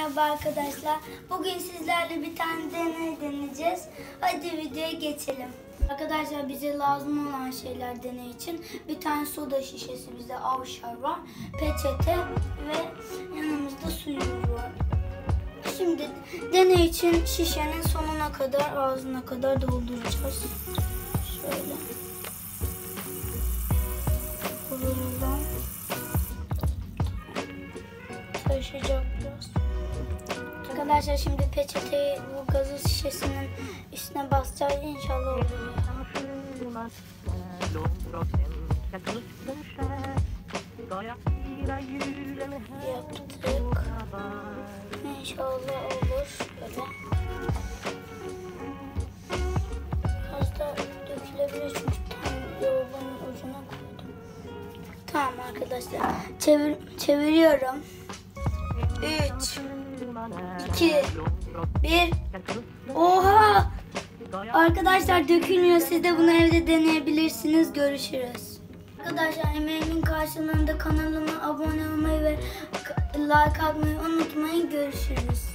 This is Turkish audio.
Merhaba arkadaşlar. Bugün sizlerle bir tane deney deneyeceğiz. Hadi videoya geçelim. Arkadaşlar bize lazım olan şeyler deney için bir tane soda şişesi, bize avşar var, peçete ve yanımızda suyumuz var. Şimdi deney için şişenin sonuna kadar, ağzına kadar dolduracağız. Şöyle. Buradan taşıyacak biraz. Arkadaşlar şimdi peçeteyi bu gazoz şişesinin üstüne basacağız. İnşallah olur. Yaptık. İnşallah olur. Böyle. Az da dökülebilir çünkü tam yoğurmanın ucuna koydum. Tamam arkadaşlar. Çeviriyorum. 3 2 1. Oha! Arkadaşlar dökülmüyor. Siz de bunu evde deneyebilirsiniz. Görüşürüz. Arkadaşlar emeğimin karşılığında kanalıma abone olmayı ve like atmayı unutmayın. Görüşürüz.